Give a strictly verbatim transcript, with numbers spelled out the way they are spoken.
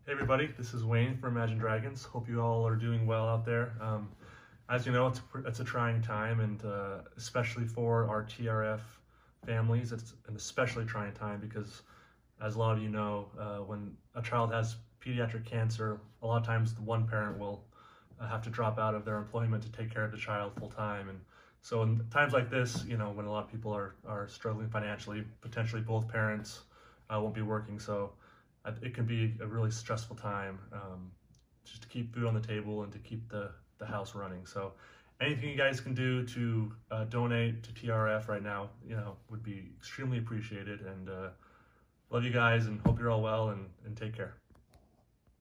Hey everybody, this is Wayne from Imagine Dragons. Hope you all are doing well out there. Um, as you know, it's, it's a trying time, and uh, especially for our T R F families, it's an especially trying time because, as a lot of you know, uh, when a child has pediatric cancer, a lot of times the one parent will uh, have to drop out of their employment to take care of the child full time. And so in times like this, you know, when a lot of people are, are struggling financially, potentially both parents uh, won't be working. So it can be a really stressful time um, just to keep food on the table and to keep the, the house running. So anything you guys can do to uh, donate to T R F right now, you know, would be extremely appreciated. And uh, love you guys and hope you're all well, and, and take care.